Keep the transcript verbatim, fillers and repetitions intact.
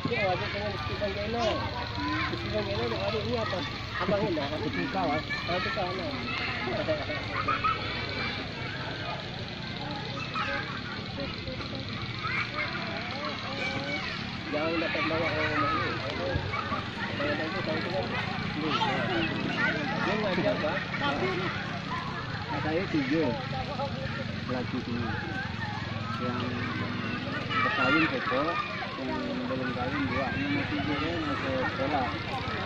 Dia wajib dengan istiqam gila. Istiqam gila nak ada ini apa? Abang ini nak satu kau ah. Satu kau nak. Jangan dapat bawa orang rumah ni. Kalau nanti tahu tu kan. Ni ngajar bah. Saya tiga laki sini yang berkahwin satu, yang belum kahwin dua, yang masih tiga dia masih sekolah.